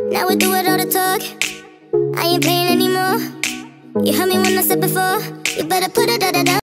Now we do it all the talk. I ain't paying anymore. You heard me when I said before. You better put it da da da.